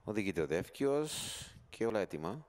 Οδηγείται ο Δεύκιος και όλα έτοιμα.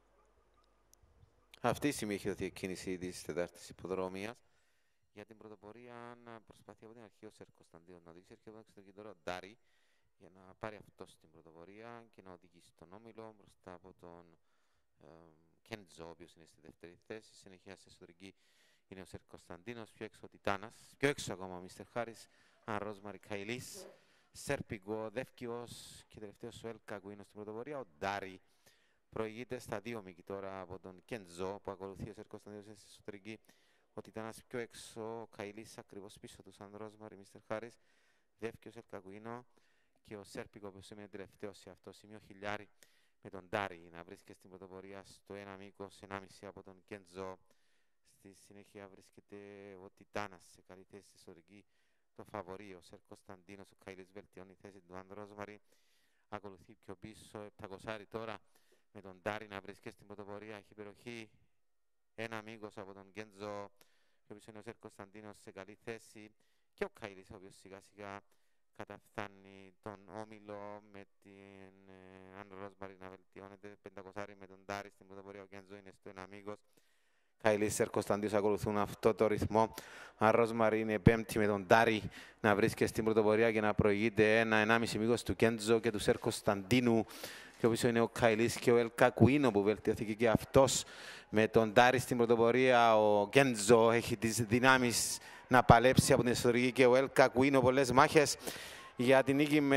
Αυτή τη στιγμή έχει δοθεί εκκίνηση της τετάρτης υποδρομίας. Για την πρωτοπορία προσπαθεί από την αρχή ο Σερ Κωνσταντίνος να οδηγήσει. Έρχεται από την τώρα ο Ντάρι για να πάρει αυτό στην πρωτοπορία και να οδηγήσει τον όμιλο μπροστά από τον Κέντζο, ο οποίος είναι στη δεύτερη θέση. Συνεχεία σε εσωτερική είναι ο Σερ Κωνσταντίνος, πιο έξω ο Τιτάνας, πιο έξω ακόμα ο Μίστερ Χάρης, αν Ρόσμαρη Καϊλής, Σέρπικο, Δεύκιος και τελευταίος ο Έλκα που είναι στην πρωτοπορία. Ο Ντάρι προηγείται στα 2 μήκη τώρα από τον Κέντζο που ακολουθεί ο Σερ Κωνσταντίνος στη εσωτερική. Ο Τιτάνας πιο έξω, ο Καϊλής ακριβώς πίσω του, σαν Ρόσμαρη, Μίστερ Χάρης, Δεύκιος, Έλκα Κουίνο και ο Σέρπικο που σημαίνει τελευταίο σε αυτό σημείο χιλιάρι με τον Ντάρι να βρίσκεται στην πρωτοπορία στο 1 μήκος, 1,5 από τον Κέντζο. Στη συνέχεια βρίσκεται ο Τιτάνας σε καλή θέση στη εσωτερική. Το φαβορί, ο Σερ Κωνσταντίνος, ο Καϊλής βελτιώνει η θέση του Άντ Ρόσμαρη. Ακολουθεί πιο πίσω, 700 τώρα με τον Ντάρι να βρίσκεται στην πρωτοπορία. Έχει υπεροχή, 1 μήκος από τον Κέντζο. Πιο πίσω είναι ο Σερ Κωνσταντίνος σε καλή θέση. Και ο Καϊλής, ο οποίος σιγά σιγά καταφθάνει τον όμιλο με την Άντ Ρόσμαρη να βελτιώνεται. 500 με τον Ντάρι στην πρωτοπορία. Ο Κέντζο είναι στο 1 μήκος. Καϊλής, Σερ Κωνσταντίνος ακολουθούν αυτό το ρυθμό. Αν Ρόσμαρη είναι πέμπτη με τον Ντάρι να βρίσκεται στην πρωτοπορία και να προηγείται 1,5 μήκος του Κέντζο και του Σερ Κωνσταντίνου. Και πίσω είναι ο Καϊλής και ο Έλκα Κουίνο που βελτιώθηκε και αυτός με τον Ντάρι στην πρωτοπορία. Ο Κέντζο έχει τις δυνάμεις να παλέψει από την εσωτερική και ο Έλκα Κουίνο πολλές μάχες για την νίκη με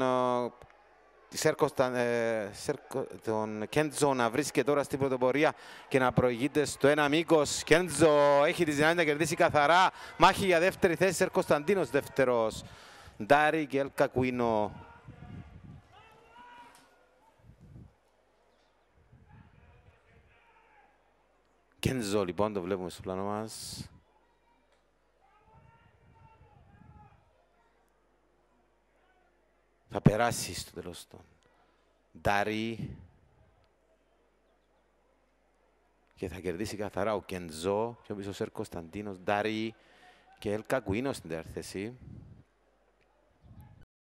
τον Κέντζο να βρίσκεται τώρα στην πρωτοπορία και να προηγείται στο 1 μήκος. Κέντζο έχει τις δυνάμεις να κερδίσει καθαρά. Μάχη για δεύτερη θέση, Σερ Κωνσταντίνος δεύτερος. Ντάρι και Έλκα Κουίνο. Κέντζο λοιπόν το βλέπουμε στο πλάνο μας. Θα περάσει στο τέλος τον Ντάρι και θα κερδίσει καθαρά ο Κέντζο. Πιο πίσω ο Σερ Κωνσταντίνος, Ντάρι και Έλκα Κουίνο στην τέταρτη θέση.